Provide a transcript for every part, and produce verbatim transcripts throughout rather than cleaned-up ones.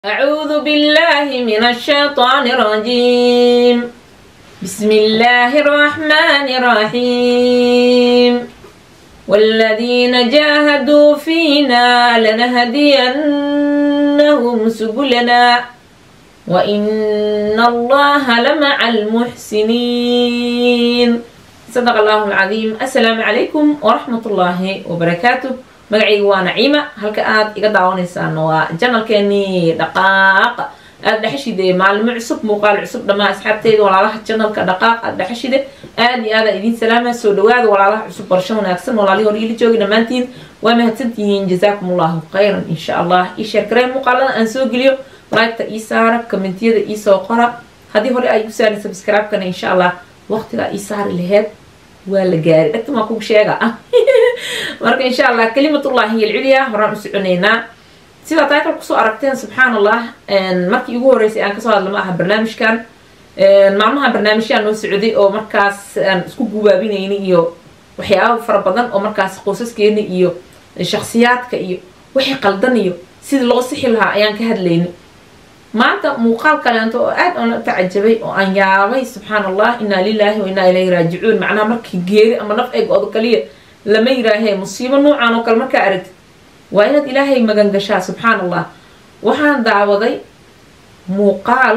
أعوذ بالله من الشيطان الرجيم. بسم الله الرحمن الرحيم. والذين جاهدوا فينا لنهدينهم سبلنا وإن الله لمع المحسنين. صدق الله العظيم. السلام عليكم ورحمة الله وبركاته. magacayga waa Naciima, halka aad iga daawanaysaan waa channelkeeni dhaqaaq aad dhaxashide maalmo cusub muuqaal cusub dhamaa asxaabteyda walaalaha channelka dhaqaaq aad dhaxashide aad iyo aad idin salaama soo dhawaada walaalaha cusub barasho wanaagsan walaalihi hor ila joogi dhamaantiin waa mahadsantihiin jazaakumullahu khayran insha Allah ii share gareey muuqaalada aan soo geliyo like-ta ii saara commentiyada ii soo qora hadii hore ay ku saareen subscribe kana insha Allah waqtiga ii saari lahayd waa la gaari dadka ma ku sheega ah marka insha Allah kalimatullahi al-ulya horaan u soconeynaa sida title ku soo aragteen subhanallah een markii ugu horeysay aan ka soo hadlay ma aha barnaamijkan een maalmaha barnaamijkan oo socday oo markaas aan isku gubaabinayni iyo waxyaabo fara badan oo markaas qoysaskeena iyo shakhsiyaadka iyo wixii qaldan iyo sida loo sixi lahaa ayaan ka hadlaynay maanta muuqaal kaleento oo aad aan tacajabay oo aan yaabay subhanallah inna lillahi wa inna ilayhi raaji'uun macna markii geeri ama naf ay go'do kaliya lama yiraahay musiibo noocan oo kale marka aragtid waa inaad ilaahay magan gashaa subhanallah waxaan daawaday muuqaal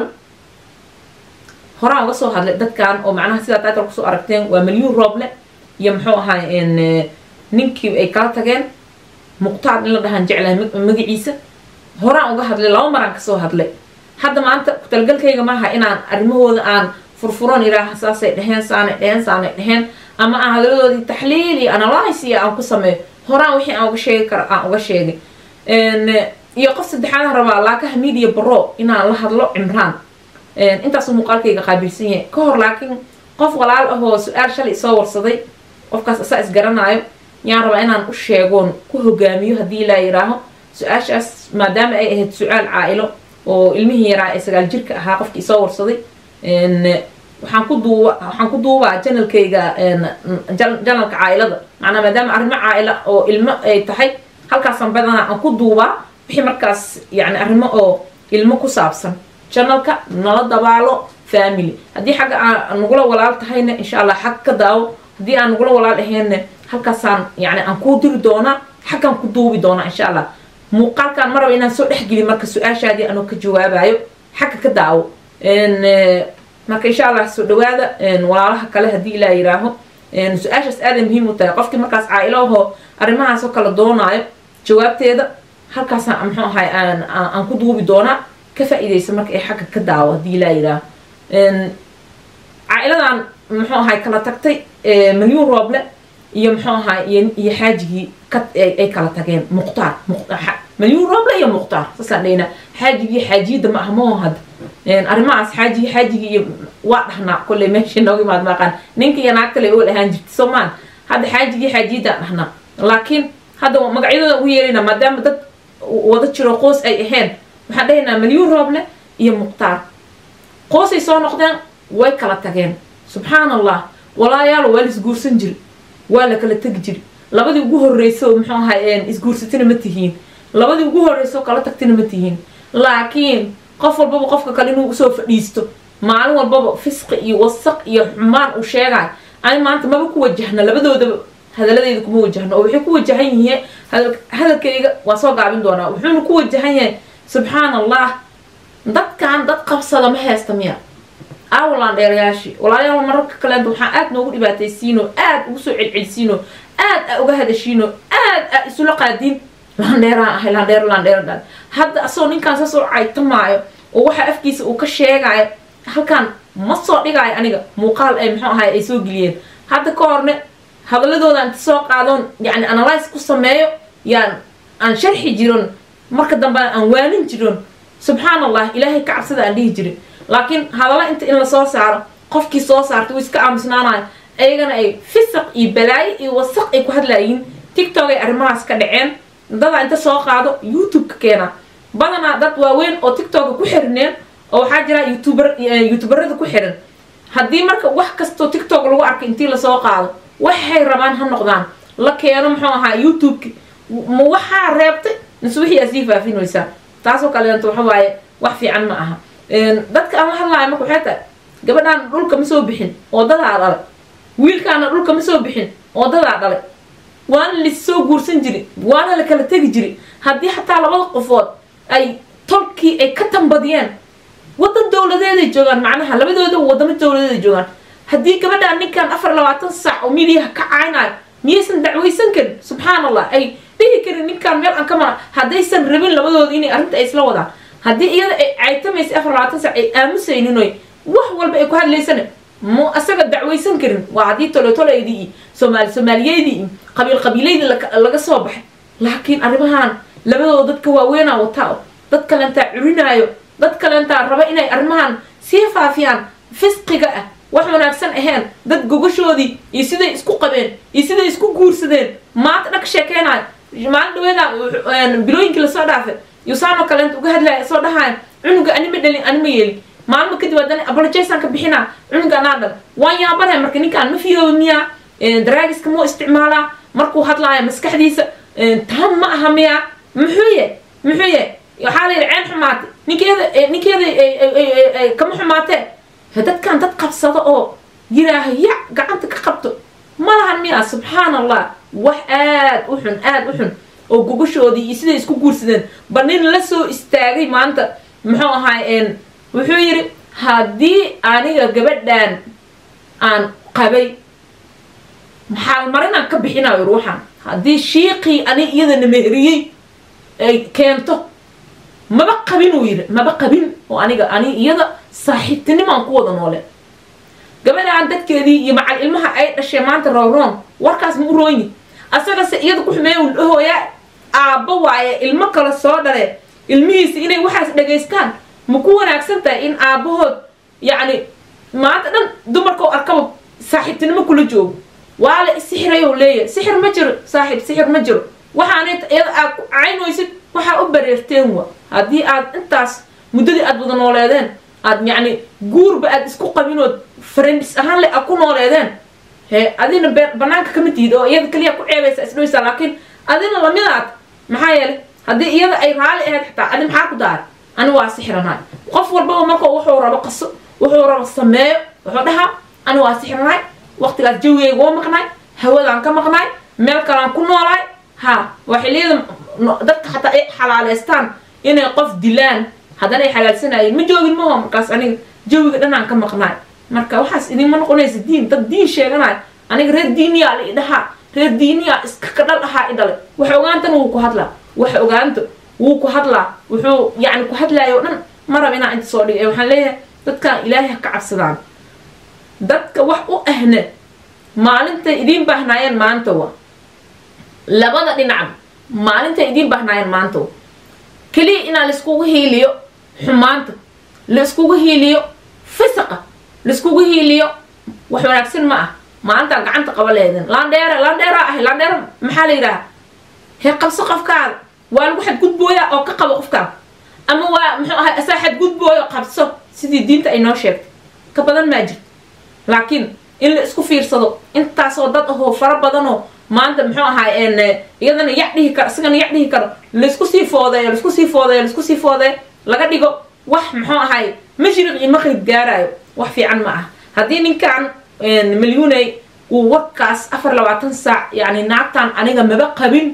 horaan uga soo hadlay dadkan oo macnaha sida title ku soo aragteen waa Milyan Rooble iyo muxuu ahaa in ninkii ay kala tageen muqtaar in la dhahan jeclahay magaciisa horaan uga hadlay laba mar aan ka soo hadlay hadda maanta ku talgalkayga maaha inaan arrimahooda aan furfuran ilaaha saasay dhaheen saanay dhaheen saanay dhaheen ama aan hadaladoodii taxliil iyo analysis aan ku sameeyo horaan wixii aan uga sheegi karo aan uga sheegay een iyo qof saddexaad rabaa laakaha media bro inaan la hadlo Imraan een intaas muuqaalkayga qaabilsan yahay ka hor laakiin qof walaal ah oo su'aal shalay soo warsaday qofkaas asaa is garanaayo yaan rabaa inaan u sheegoon ku hogaamiyo hadii la yiraaho su'aashaas maadaama ay ahayd su'aal caa'ilo oo ilmihii yaraa ee sagaal jirka ahaa qofkii soo warsaday een waxaan ku duuba waxaan ku duubaa channelkayga een channelka caa'ilada macna maadaama arrimo caa'ila oo ilmo ay tahay halkaas aan badana aan ku duubaa wixii markaas yaani arrimo oo ilmo ku saabsan channelka nala dabaalo family hadii xaga aan nugula walaal tahayna insha Allah xaq ka daawo hadii aan nugula walaal ahayna halkaas aan yaani aan ku diri doona xaqan ku duubi doona insha Allah muuqaalkan mar inaan soo dhaxgeli marka su'aashaadii aan ka jawaabayo xaq ka daawo een marka insha Allah soo dhawaada een walaalaha kale hadii la yiraaho een su'aashaas aad muhiim u tahay qofkii markaas caa'ilooho arrimahaas oo kala doonaayo jawaabteeda halkaas aan muxuu ahay aan aan ku duubi doona ka faa'iideysa marka ay xaq ka daawo hadii la yiraaho een caa'iladan muxuu ahay kala tagtay Milyan Rooble iyo muxuu ahay iyo xaajigii ka ay kala tageen muqtaar muqtaar Milyan Rooble iyo muqtaar sasadayna xaajigii xaajida ma ahmo had een arimaas xaajigi xaajigi waa dhaxna kulay meesha nooga maad maqan ninkii yana kale oo lahaan jirtay Soomaan hada xaajigi xaajida dhaxna laakiin hada magacyadooda ugu yeerina maadaama dad wada jiro qoys ay ahayn waxa dhaynaa Milyan Rooble iyo muqtaar qoysay soo noqdeen way kala tageen subhanallah walaayaal waa is guursan jir waa la kala tag jir labadii ugu horeysay muxuu ahaayeen is guursatina ma tihiin labadii ugu horeysay kala tagtina ma tihiin laakiin qof walba qofka kale inuu soo fadhiisto maalin walba fisqi iyo wasaq iyo xumaan u sheegay ay maanta ma ku wajahna labadooda hadaladeedu kuma wajahna oo wixii ku wajahan yihiin hadalkayga waa soo gaabin doona wuxuu ku wajahan yahay subhanallah dadkan dad qabsada ma heestamiya awlan dheerayaashi walaalayaal mararka kale waxaan aad noogu dhibaataysiino aad ugu soo celcelisiino aad uga hadashiino aad isula qaadin laan dheeraan ah laan dheer laan dheeraan hadda asoo ninkaan soo caytamaayo oo waxa afkiisa uu ka sheegay halkan ma soo dhigay aniga muuqaal ay muxuu ahay ay soo galiyeen hadda ka horne hadaladooda inta soo qaadon yaani analyze ku sameeyo yaan aan sharxi jiron marka dambe aan waanin jiron subhanallah ilaahay ka cabsada aan dhihi jiray laakiin hadala inta in la soo saaro qofkii soo saartay iska aamusnaanay ayagana ay fisq iyo balaay iyo wasaq ay ku hadlaayeen TikTok ay arrimahaas ka dhaceen dad inta soo qaado YouTube ka keena badana dad waaweyn oo TikTok ku xirneen oo waxa jira YouTuber YouTuberada ku xiran hadii marka wax kasto TikTok lagu arko intii la soo qaado waxay rabaan ha noqdaan la keeno muxuu ahaa YouTube ma waxa reebtay nasuuxi asiifa finaysa taasoo kaleento waxa waaye wax fiican ma aha dadka aan la hadlaayo marka waxay tahay gabadhaan dhulka ma soo bixin oo dadaa dhalay wiilkaana dhulka ma soo bixin oo dadaa dhalay waana lasoo guursan jiray waana la kala tegi jiray haddii xataa labada qofood ay tolkii ay ka tambadiyeen waddan dowladeeday joogaan macnaha labadooda wadamo dowladeeday joogaan haddii gabadhaan ninkan afar labaatan saac oo midiyaha ka caynayo miyaysan dacwaysan karin subxaan allah ay dhihi karin ninkaan meel aan ka mara haddaysan rabin labadooda inay arrinta ay isla wadaan haddii iyada ay caytamaysay afar labaatan saac ay aamusaynin oy wax walba ay ku hadlaysana mu asaga dacwaysan karin waa haddii tolotolaydii iyo soomaali soomaaliyeydii iyo qabiil qabiileydii laga soo baxay laakiin arrimahan labadooda dadka waaweynaa wataa o dad kalentaa curinaayo dad kalentaa raba inay arrimahan sii faafiyaan fisqiga ah wax wanaagsan ahayn dad gogashoodii iyo siday isku qabeen iyo siday isku guursadeen maanta dhanka sheekeynayo maalin dhaweeda bilooyinkii lasoo dhaafay yusaano kaleenta uga hadlaya soo dhahayo cunuga anima dhalin anima yeelin maalmo kadib haddana abolojaysaan ka bixinaa cunuga anaa dhal waan yaabanaya marka ninkaan ma fiyooba miyaa daraagiska muu isticmaalaa markuu hadlaayo maskaxdiisa tam ma aha miyaa muxuu yahay muxuu yahay waxaa la yidhi ceen xumaatay ninkeeda ninkeeda kama xumaatee dadkan dad qabsado oo yiraaha ya gacanta ka qabto ma lahan miyaa subxaan allah wax aad u xun aad u xun oo gogashoodii iyo siday isku guursadeen ba nin la soo istaagay maanta muxuu ahaay wuxuu yidhi haddii aniga gabadhaan aan qabay maxaalmarinaan ka bixinayo ruuxan haddii shiiqii ani iyadana meheriyey ay keento maba qabin uu yidhi maba qabin oo aniga ani iyada saaxiibtinimaan ku wada noole gabadhaan dadkeedii iyo macal ilmaha ay dhashay maanta rooroon warkaas ma u roonyi asagase iyada ku xumeeya uu dhahooyaa aabba waaye ilmo kale soo dhale ilmihiisa inay waxaas dhagaystaan ma ku wanaagsan tahay in aabbahood yacni maanta dhan dumarka oo arkaba saaxiibtinimo kula joogo waa la isixirayo leeyahay sixir ma jiro saaxiib sixir ma jiro waxaanay iyada aad ku caynaysid waxaa u bareerteen wa haddii aad intaas muddadii aad wada nooleedeen aad yacni guurba aad isku qabinood friends ahaan le aad ku nooleedeen hee adina banaanka kama tiid oo iyada kaliya ku ceebaysa isdhoysaa laakiin adina lamidaad maxaa yeelay haddii iyada ay raali ahayd xitaa adi maxaa ku daaray ani waa sixiranahay qof walbaba marka wuxuu rabo qaso wuxuu rabo sameeyo wuxuu dhahaa ani waa sixiranahay waqtigaas jawigayga waa maqnaay hawadaan ka maqnaay meel kalaan ku noolaay ha waa xilliyada dadka xataa ay xalaaleystaan inay qof dilaan haddana ay xalaalsanayeen ma joogin maho markaas aniga jawiga dhanaan ka maqnaay marka waxaas idinma noqonaysa diin dad diin sheeganayo aniga reer diiniyaa la idhahaa reer diiniyaa iska ka dhal ahaa i dhalay wax ogaantana wuu ku hadlaa wax ogaanto wuu ku hadlaa wuxuu yacni ku hadlaayo o dhan ma rab inaa inta soo dhigay waxaan leeyahay dadkan ilaahay ha ka cabsadaan dadka wax u ahna maalintay idiin baahnaayeen maanta wa labada dhinacba maalintay idiin baahnaayeen maanta wa keliya inaa laiskugu hiiliyo xumaanta laiskugu hiiliyo fisaqa laiskugu hiiliyo wax wanaagsan ma ah maalintaa gacanta qaba leedin laandheere laandheeraa ahay laandheere maxaa la yidhaha hee qabso qofkaada waa lagu xadgudbooyaa oo ka qabo qofkaada ama waa muxuu ahay asaa xadgudbooyo qabso sidii diinta ay noo sheegtay ka badan maa jirto laakiin in la isku fiirsado intaasoo dad ahoo fara badanoo maanta muxuu ahaay iyadana yac dhihi karo isagana yac dhihi karo laisku sii foodeeyo laisku sii foodeeyo laisku sii foodeeyo laga dhigo wax muxuu ahaay mashriq iyo maqrib gaaraayo wax fiican ma aha haddii ninkan milyuuney uu warkaas afar labaatan saac yani naagtan aniga maba qabin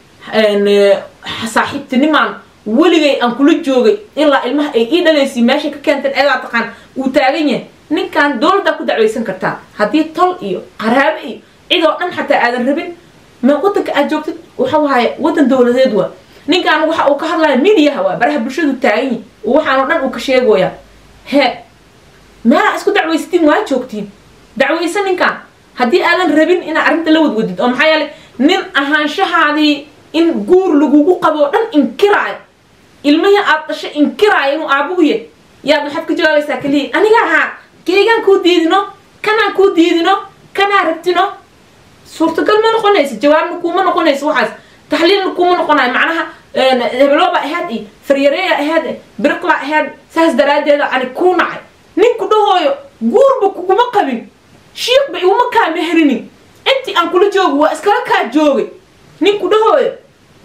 saaxiibtinimaan weligay aan kula joogay ilaa ilmaha ay ii dhalaysay meeshay ka keenteen eedaa taqaan uu taagan yahay ninkan dowladdaa ku dacwaysan kartaa haddii tol iyo qaraabo iyo cid oo dhan xataa aadan rabin ma waddanka aad joogtid waxa waaye waddan dowladeed waa ninkan waxa uu ka hadlaya midiyaha waa baraha bulshadu taagan yahi waxaan oo dhan uu ka sheegoyaa hee meelaa isku dacwaysatiin waa joogtiin dacwaysan ninkan haddii aadan rabin inaad arrinta la wadwadid oo maxaa yeelay nin ahaanshahaadii in guur lagugu qabo o dhan inkiraayo ilmihii aad dhashay inkiraayo inuu aabugu yahay yaad waxaad ka jawaabaysaa keliya aniga ahaa keegaan kuu diidino kanaan kuu diidino kanaa rabtino suurtagal ma noqonaysa jawaabna kuuma noqonaysa waxaas taxliilna kuuma noqonayo macnaha hebelooba ahaad iyo faryareeya ahaad biriqla ahaad saas daraaddeeda ani kuu nacay ninku dhahooyo guurba kuguma qabin shiiqba iguma kaa meherinin intii aan kula joogo waa iskala kaa joogay ninku dhahooyo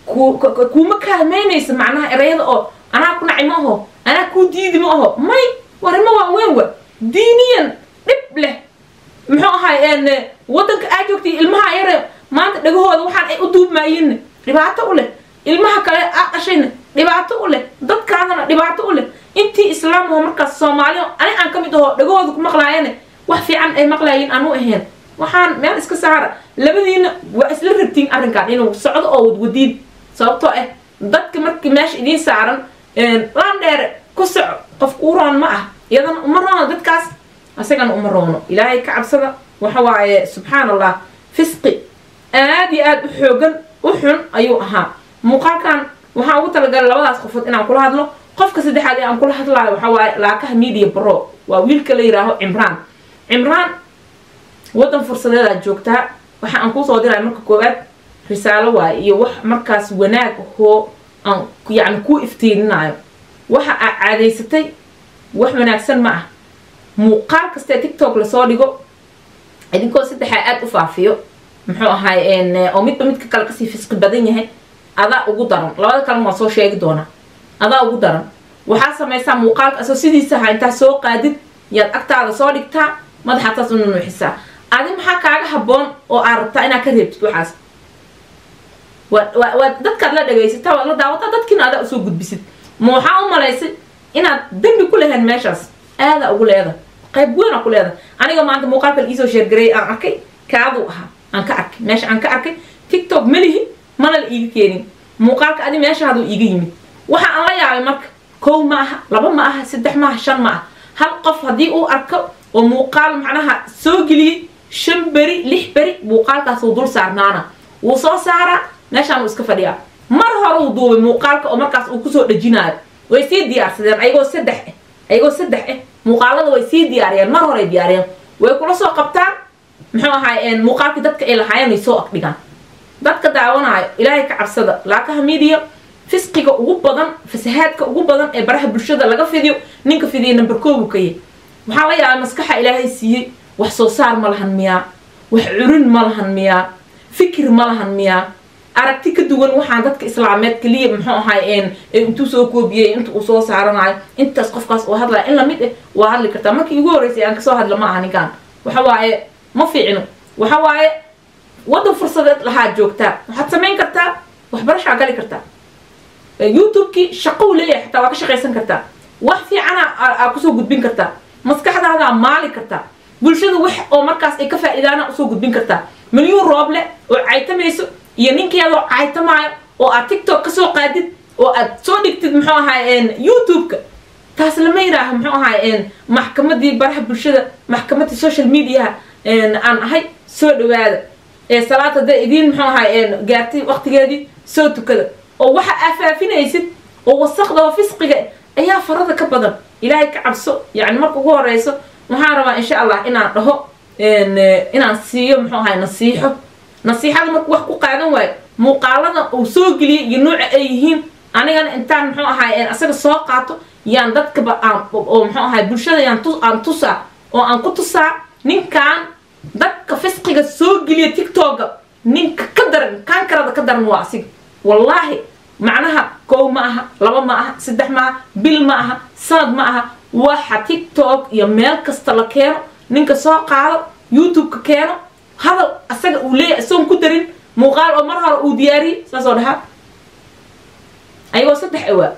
كوما كامينيس معناها إريد أو أنا أكون عماه أنا أكون ديدي معه ماي ورما وين دينيا نبله محو هاي إن ودك أجوكتي المها يرى ما تدقوا هذا وحن أدوب معين ربعته ولا المها كلا عشان ربعته ولا ضد كذا ربعته ولا أنتي إسلام ومركز الصومالي أنا أنا كم يدوه دقوا هذا مقلاينه وحفي عن أي مقلاين أنا وهين وحن ما إسك سعر لبدين وأسل ربتين أرنكان إنه صعد أو وديد صوته إيه ضد كمرك ماشي دين سعرا لان دير كسع قف قوران معه يدن أمرنا ضد كاس أسيقنا أمرونه إلهي كعبسنا وحواي سبحان الله فسقي آدي آد حوغن وحن أيوها مقال كان وحاوت لقال لبداس قفت إنا كل هذا له قف كسد حالي أن كل هذا لا وحواي لاكه ميديا برو وويل كلي راهو عمران عمران ودن فرصة لا جوجتها وحن أنكو صادر عن مركز كوبات رسالة واي وح مركز وناك هو أن يعني كو إفتيننا وح عاديستي وح مناكسن معه muuqaal kasta TikTok la soo dhigo idinkoo saddex aad u faafiyo muxuu ahay in oo midba midka kale ka sii fisqi badan yahay adaa ugu daran labada kale ma soo sheegi doona adaa ugu daran waxa sameeysaa muuqaalka asoo sidiisa ha inta soo qaadid yaad agtaada soo dhigtaa madaxa taas uu nuuxisaa adi maxaa kaaga haboon oo aad rabtaa inaad ka reebtid waxaas wa dadka la dhageysataa wala daawata dadkina adaa soo gudbisid ma waxa u malaysay inaad dambi ku leeyahay meeshaas aada ugu leedahay qayb weyn ku leedahay aniga maanta muuqaalka la isoo share garay aan arkay kaadu aha aan ka arkay meesha aan ka arkay TikTok malihi mana la iiga keenin muuqaalka adi meesha hadu iiga yimid waxa aan la yaabay marka koow ma aha laba ma aha saddex ma aha shan ma aha hal qof hadii uu arko oo muuqaal macnaha soo giliyay shan bari lix bari muuqaalkaas uu dul saarnaana uu soo saara meeshaan uu iska fadhiyaa mar hore uu duubay muuqaalka oo markaas uu ku soo dhajinayo way sii diyaarsadeen ayagoo saddex ayagoo saddex eh muuqaalada way sii diyaariyeen mar hore diyaariyeen way kula soo qabtaan muxuu ahay in muuqaalkii dadka ay lahaayeen ay soo aqdigaan dadka daawanaayo ilaahay ka cabsada laakaha media fisqiga ugu badan fasahaadka ugu badan ee baraha bulshada laga fidiyo ninka fidiyo number koow ka yahay waxa la yaabaa maskaxa ilaahay siiyay wax soo saar ma lahan miyaa wax curin ma lahan miyaa fikir ma lahan miyaa aragti ka duwan waxaan dadka islaameed kaliya muxuu ahay in intuu soo koobiyay inta uu soo saaranayo intaas qofkaas oo hadla in la mid ah waa hadli kartaa markii ugu horeysay aan ka soo hadla ma aha ninkan waxa waaye ma fiicno waxa waaye wada fursadeed laha joogtaa waxaad sameyn kartaa waxbarasho gali kartaa YouTube ki shaqo leeyahay xitaa waa ka shaqeysan kartaa wax fiican aad ku soo gudbin kartaa maskaxdaada maali kartaa bulshada wax oo markaas ay ka faa'iidaana soo gudbin kartaa milyan rooble oo caytamayso iyo ninkeedo caytamaayo oo aad TikTok ka soo qaadid oo aad soo dhigtid muxuu ahay in YouTube ka taas lama yiraaha muxuu ahay in maxkamadii baraha bulshada maxkamadii social media in aan ahay soo dhawaada ee salaada idin muxuu ahay in gaartay waqtigeedii soo tukada oo waxa afaafinaysid oo wasaqda oo fisqiga ayaa farada ka badan ilaahay ka cabso yaani marka ugu horeyso waxaan rabaa insha Allah inaan dhaho in inaan siiyo muxuu ahay nasiixo nasiixada marka wax ku qaadan waay muuqaalada uu soo giliyay iyo nooc ay yihiin anigana intaan muxuu ahay asaga soo qaato yaan dadka ba oo muxuu ahay bulshada yaan tu aan tusaa oo aan ku tusaa ninkan dadka fisqiga soo giliya TikTok ninka ka daran kan karada ka daran waa asig wallahi macnaha koow ma aha laba ma aha saddex ma aha bil ma aha sanad ma aha waxa TikTok iyo meel kasta la keeno ninka soo qaado YouTube ka keeno hadal asaga uu leeyahay soo ku darin muuqaal oo mar hore uu diyaari saasoo dhaha ayagoo saddex awaa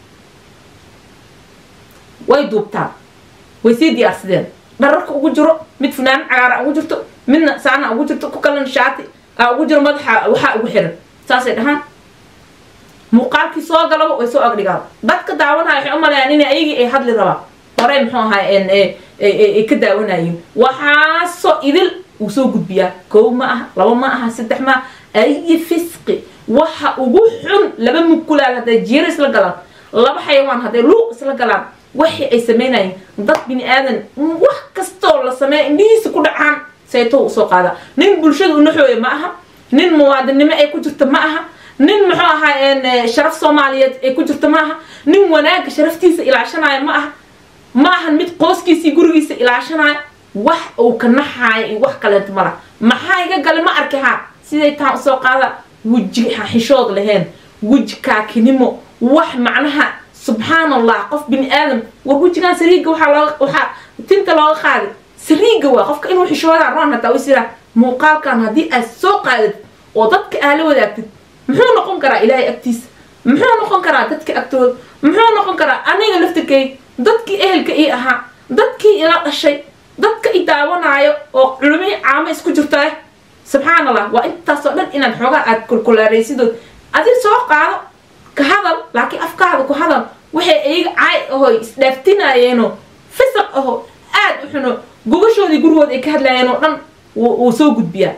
way duubtaan way sii diyaarsadeen dhararka ugu jiro mid funaan cagaar ugu jirto midna saana ugu jirto ku kalan shaati ugu jiro madaxa waxa ugu xiran saasay dhahan muuqaalkii soo galaba way soo agdhigaan dadka daawanaya waxay u maleeyaan in ayagii ay hadli rabaan hore muxuu ahay in ay ka daawanayeen waxaa soo idil uu soo gudbiyaa koow ma aha laba ma aha saddex ma ay fisqi waxa ugu xun laba mukulaal haday jiir isla galaan laba xayawaan haday luuq isla galaan waxay ay sameynayeen dad bini aadan wax kasto la sameeyo indhihiisa ku dhacaan sayto soo qaada nin bulshada u naxooyo ma aha nin muwaadinimo ay ku jirto ma aha nin muxuu ahaa in sharaf Soomaaliyeed ay ku jirto ma aha nin wanaag sharaftiisa ilaashanayo ma aha ma aha mid qoyskiisa gurigiisa ilaashanayo wax uu ka naxay wax kale mala maxaa iga gal ma arkaha siday taan soo qaada wajiga xishood lahayn وجكاكنمو وح معناها سبحان الله قف بني آدم ووجه كان سريقة وحا وحا تنت لو قاعد سريقة وقف إنه حشوات عران حتى ويصير موقال كان هدي السوق قاعد وضدك أهل وداك محو نقوم كرا إلهي أكتيس محو نقوم كرا ضدك أكتور محو نقوم كرا أنا قلفتك ضدك أهل كإيه أها ضدك إلى الشيء ضدك إداوان عايو وعلمي عام إسكو جرتاه سبحان الله وأنت صدق إن الحوجة أكل كل رئيسي دود أدي سوق قاعد كهذا لكن أفكار كهذا وحي إيه عاي هو دفتنا ينو فسق هو آد وحنا جوجشوا دي جروه إيه كهذا ينو نن وسوق بيا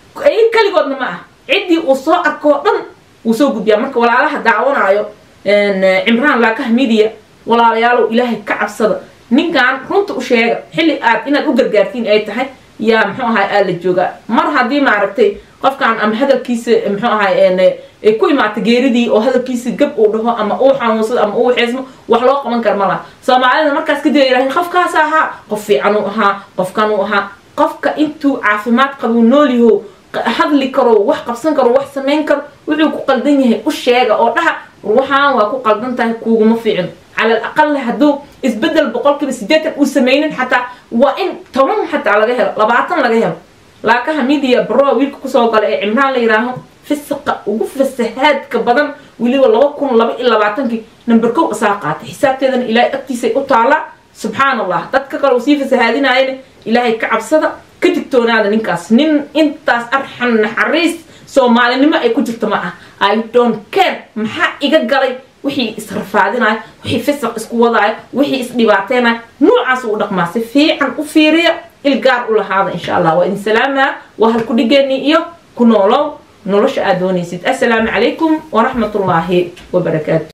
أي كلي قدنا معه عدي وصاء أكوان وسوق بيا مرك ولا على دعوانا عيو إن عمران لا كهميديا ولا ريالو إلهي كعب صدق نين كان كنت أشياء حلي آد إن الأجر جارتين أي تحت يا محوها قال الجوجا مرة دي ما عرفتي قف كان أم هذا الكيس محوها إن كوي مع تجاردي أو هذا الكيس جب أوه أما أوه حمص أما أوه حزم وحلاق من كرملا سامعنا مركز كده يراهن قف كاسها قف عنوها قف كانوها قف كأنتو عافمات قانوني هو هذا اللي كرو وح قفصن كرو وح سمين كرو وعيو قلدني هي وشيء أو رح روحان وأكو قلدنته كوجو مفيعن على الأقل هدو إثبدل بقولك بسدات وسمين حتى وإن تمام حتى على جهة لبعضن لجهة لكن هميديا برو ويلك كسوق على عمران اللي راهم في السق وقف السهاد كبدن ولي والله وكون لبع إلا بعضنك نبركو ساقات حساب تدن إلى أكتسي أطالع سبحان الله تذكر وصيف السهادين عين إلهي كعب صدق كتكتونا هذا نكاس نين إنتاس أرحن حريس سو ما لنما أي كنت معه I don't care محا إيجا قلي وحي إسرفادنا وحي فسق إسكو وضعي وحي إسدباتنا نوع سودق ما سفي عن أفيريا الجار ولا هذا إن شاء الله وإن سلامة وهل كل جاني إياه كنولو نولش أدوني سيد السلام عليكم ورحمة الله وبركاته.